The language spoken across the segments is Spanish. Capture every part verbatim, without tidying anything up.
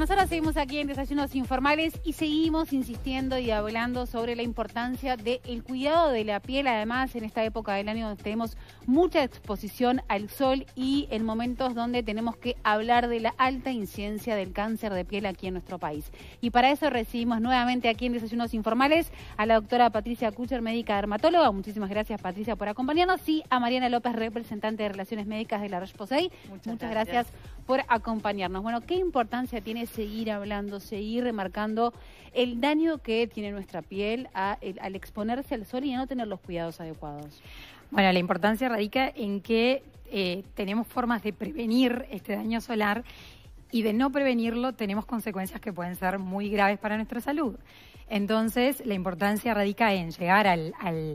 nosotros seguimos aquí en Desayunos Informales y seguimos insistiendo y hablando sobre la importancia del cuidado de la piel, además en esta época del año donde tenemos mucha exposición al sol y en momentos donde tenemos que hablar de la alta incidencia del cáncer de piel aquí en nuestro país. Y para eso recibimos nuevamente aquí en Desayunos Informales a la doctora Patricia Kucher, médica dermatóloga. Muchísimas gracias, Patricia, por acompañarnos, y a Mariana López, representante de Relaciones Médicas de la Roche-Posay. Muchas, Muchas gracias. gracias por acompañarnos. Bueno, ¿qué importancia tiene seguir hablando, seguir remarcando el daño que tiene nuestra piel a, el, al exponerse al sol y a no tener los cuidados adecuados? Bueno, la importancia radica en que eh, tenemos formas de prevenir este daño solar, y de no prevenirlo tenemos consecuencias que pueden ser muy graves para nuestra salud. Entonces, la importancia radica en llegar al... al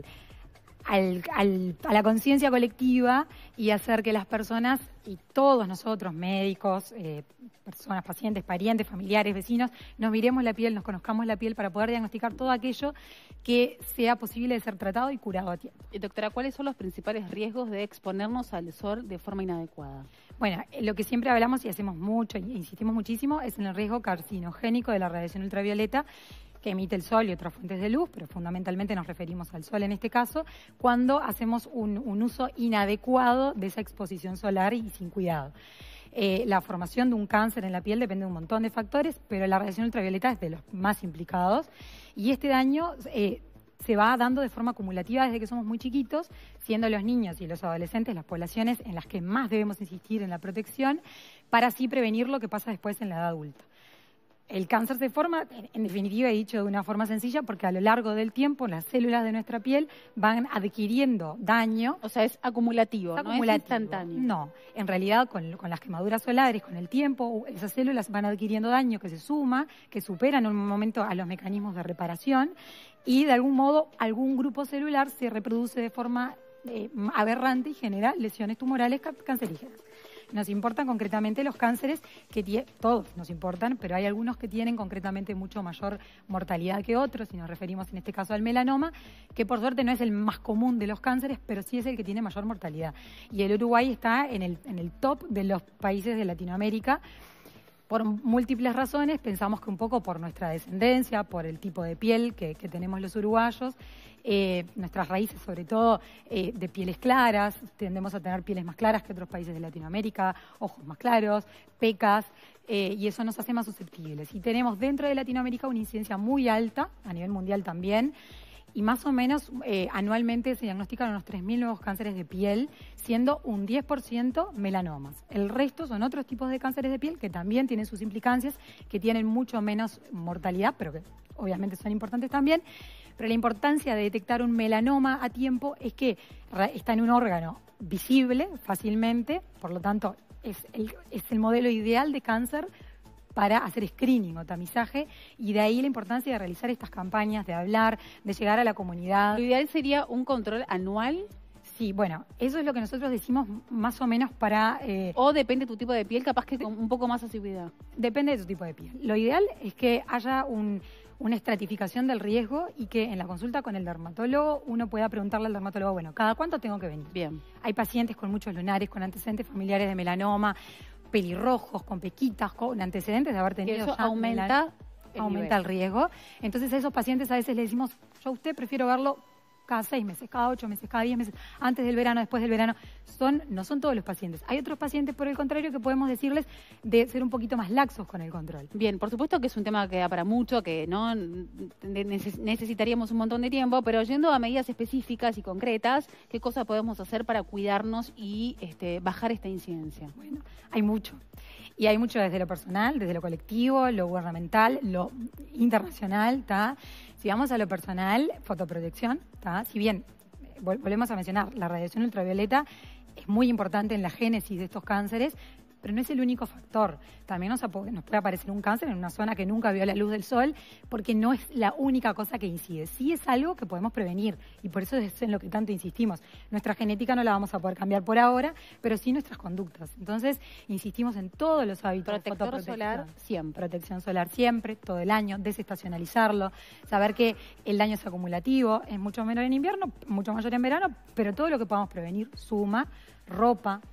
Al, al, a la conciencia colectiva y hacer que las personas y todos nosotros, médicos, eh, personas, pacientes, parientes, familiares, vecinos, nos miremos la piel, nos conozcamos la piel para poder diagnosticar todo aquello que sea posible de ser tratado y curado a tiempo. Y doctora, ¿cuáles son los principales riesgos de exponernos al sol de forma inadecuada? Bueno, lo que siempre hablamos y hacemos mucho, e insistimos muchísimo, es en el riesgo carcinogénico de la radiación ultravioleta que emite el sol y otras fuentes de luz, pero fundamentalmente nos referimos al sol en este caso, cuando hacemos un, un uso inadecuado de esa exposición solar y sin cuidado. Eh, la formación de un cáncer en la piel depende de un montón de factores, pero la radiación ultravioleta es de los más implicados, y este daño eh, se va dando de forma acumulativa desde que somos muy chiquitos, siendo los niños y los adolescentes las poblaciones en las que más debemos insistir en la protección, para así prevenir lo que pasa después en la edad adulta. El cáncer se forma, en definitiva, he dicho de una forma sencilla, porque a lo largo del tiempo las células de nuestra piel van adquiriendo daño. O sea, es acumulativo, es no acumulativo, es instantáneo. No, en realidad con, con las quemaduras solares, con el tiempo, esas células van adquiriendo daño que se suma, que superan en un momento a los mecanismos de reparación, y de algún modo algún grupo celular se reproduce de forma eh, aberrante y genera lesiones tumorales cancerígenas. Nos importan concretamente los cánceres, que todos nos importan, pero hay algunos que tienen concretamente mucho mayor mortalidad que otros, y nos referimos en este caso al melanoma, que por suerte no es el más común de los cánceres, pero sí es el que tiene mayor mortalidad. Y el Uruguay está en el, en el top de los países de Latinoamérica, por múltiples razones. Pensamos que un poco por nuestra descendencia, por el tipo de piel que, que tenemos los uruguayos, eh, nuestras raíces sobre todo eh, de pieles claras, tendemos a tener pieles más claras que otros países de Latinoamérica, ojos más claros, pecas, eh, y eso nos hace más susceptibles. Y tenemos dentro de Latinoamérica una incidencia muy alta, a nivel mundial también, y más o menos eh, anualmente se diagnostican unos tres mil nuevos cánceres de piel, siendo un diez por ciento melanomas. El resto son otros tipos de cánceres de piel que también tienen sus implicancias, que tienen mucho menos mortalidad, pero que obviamente son importantes también. Pero la importancia de detectar un melanoma a tiempo es que está en un órgano visible fácilmente, por lo tanto es el, es el modelo ideal de cáncer para hacer screening o tamizaje, y de ahí la importancia de realizar estas campañas, de hablar, de llegar a la comunidad. ¿Lo ideal sería un control anual? Sí, bueno, eso es lo que nosotros decimos más o menos para... Eh, o depende de tu tipo de piel, capaz que con un poco más asiduidad. Depende de tu tipo de piel. Lo ideal es que haya un, una estratificación del riesgo, y que en la consulta con el dermatólogo uno pueda preguntarle al dermatólogo, bueno, ¿cada cuánto tengo que venir? Bien. Hay pacientes con muchos lunares, con antecedentes familiares de melanoma, pelirrojos, con pequitas, con antecedentes de haber tenido... Eso aumenta el aumenta el riesgo. Entonces a esos pacientes a veces le decimos, yo a usted prefiero verlo cada seis meses, cada ocho meses, cada diez meses, antes del verano, después del verano. Son, no son todos los pacientes. Hay otros pacientes, por el contrario, que podemos decirles de ser un poquito más laxos con el control. Bien, por supuesto que es un tema que da para mucho, que no necesitaríamos un montón de tiempo, pero yendo a medidas específicas y concretas, ¿qué cosas podemos hacer para cuidarnos y este, bajar esta incidencia? Bueno, hay mucho. Y hay mucho desde lo personal, desde lo colectivo, lo gubernamental, lo internacional, ¿tá? Si vamos a lo personal, fotoprotección, ¿tá? Si bien, volvemos a mencionar, la radiación ultravioleta es muy importante en la génesis de estos cánceres, pero no es el único factor. También nos, nos puede aparecer un cáncer en una zona que nunca vio la luz del sol, porque no es la única cosa que incide. Sí es algo que podemos prevenir, y por eso es en lo que tanto insistimos. Nuestra genética no la vamos a poder cambiar por ahora, pero sí nuestras conductas. Entonces, insistimos en todos los hábitos. Protector solar siempre. Protección solar siempre, todo el año, desestacionalizarlo, saber que el daño es acumulativo, es mucho menor en invierno, mucho mayor en verano, pero todo lo que podamos prevenir suma, ropa,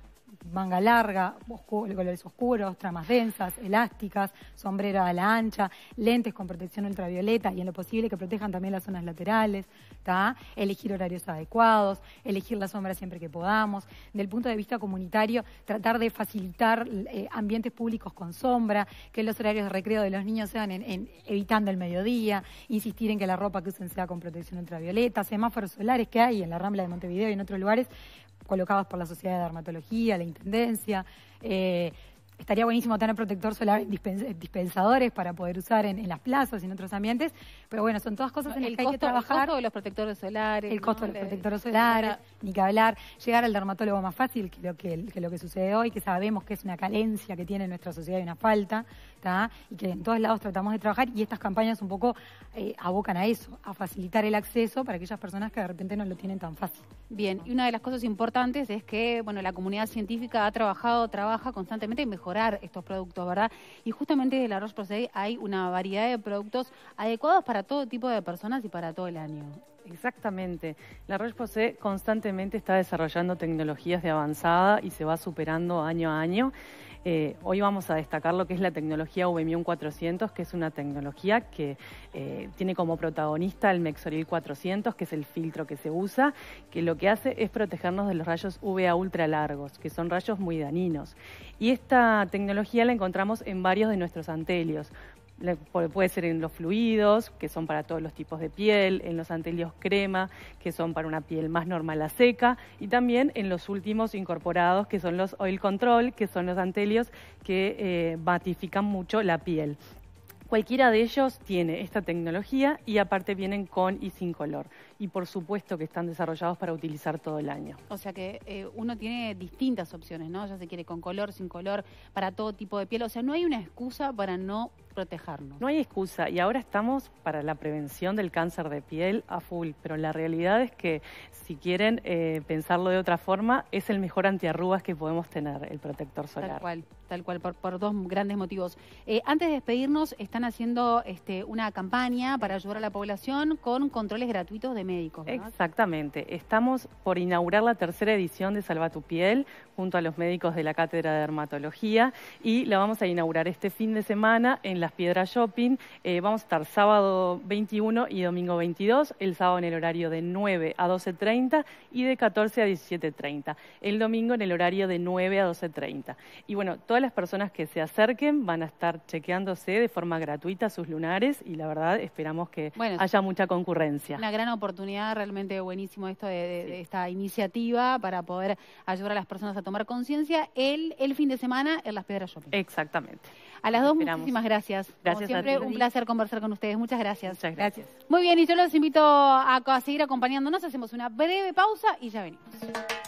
manga larga, oscuro, colores oscuros, tramas densas, elásticas, sombrero a la ancha, lentes con protección ultravioleta y en lo posible que protejan también las zonas laterales, ¿tá? Elegir horarios adecuados, elegir la sombra siempre que podamos. Del punto de vista comunitario, tratar de facilitar eh, ambientes públicos con sombra, que los horarios de recreo de los niños sean en, en, evitando el mediodía, insistir en que la ropa que usen sea con protección ultravioleta, semáforos solares que hay en la Rambla de Montevideo y en otros lugares, colocados por la Sociedad de Dermatología, la Intendencia. Eh, estaría buenísimo tener protector solar, dispens dispensadores para poder usar en, en las plazas y en otros ambientes, pero bueno, son todas cosas en las el que costo, hay que trabajar. El costo de los protectores solares. El costo ¿no? de los protectores solares, ni que hablar. Llegar al dermatólogo más fácil que lo que, que lo que sucede hoy, que sabemos que es una carencia que tiene nuestra sociedad y una falta, ¿tá? Y que en todos lados tratamos de trabajar, y estas campañas un poco eh, abocan a eso, a facilitar el acceso para aquellas personas que de repente no lo tienen tan fácil. Bien, y una de las cosas importantes es que, bueno, la comunidad científica ha trabajado, trabaja constantemente en mejorar estos productos, ¿verdad? Y justamente de la Roche-Posay hay una variedad de productos adecuados para todo tipo de personas y para todo el año. Exactamente. La Roche-Posay constantemente está desarrollando tecnologías de avanzada y se va superando año a año. Eh, hoy vamos a destacar lo que es la tecnología Uvemium cuatrocientos, que es una tecnología que eh, tiene como protagonista el Mexoril cuatrocientos, que es el filtro que se usa, que lo que hace es protegernos de los rayos U V A ultra largos, que son rayos muy dañinos. Y esta tecnología la encontramos en varios de nuestros antelios. Puede ser en los fluidos, que son para todos los tipos de piel, en los antelios crema, que son para una piel más normal a seca, y también en los últimos incorporados, que son los oil control, que son los antelios que eh, matifican mucho la piel. Cualquiera de ellos tiene esta tecnología y aparte vienen con y sin color. Y por supuesto que están desarrollados para utilizar todo el año. O sea que eh, uno tiene distintas opciones, ¿no? Ya se quiere con color, sin color, para todo tipo de piel. O sea, no hay una excusa para no protegernos. No hay excusa, y ahora estamos para la prevención del cáncer de piel a full, pero la realidad es que si quieren eh, pensarlo de otra forma, es el mejor antiarrugas que podemos tener, el protector solar. Tal cual, tal cual, por, por dos grandes motivos. Eh, antes de despedirnos, están haciendo este, una campaña para ayudar a la población con controles gratuitos de médicos, ¿verdad? Exactamente, estamos por inaugurar la tercera edición de Salva tu Piel, junto a los médicos de la Cátedra de Dermatología, y la vamos a inaugurar este fin de semana en Las Piedras Shopping. Eh, vamos a estar sábado veintiuno y domingo veintidós, el sábado en el horario de nueve a doce treinta y de catorce a diecisiete treinta, el domingo en el horario de nueve a doce treinta. Y bueno, todas las personas que se acerquen van a estar chequeándose de forma gratuita sus lunares, y la verdad esperamos que bueno, haya mucha concurrencia. Una gran oportunidad, realmente buenísimo esto de, de, sí. de esta iniciativa para poder ayudar a las personas a tomar conciencia el, el fin de semana en Las Piedras Shopping. Exactamente. A las dos, esperamos. Muchísimas gracias. Gracias. Como siempre, a ti. Un placer conversar con ustedes. Muchas gracias. Muchas gracias. Muy bien, y yo los invito a, a seguir acompañándonos. Hacemos una breve pausa y ya venimos.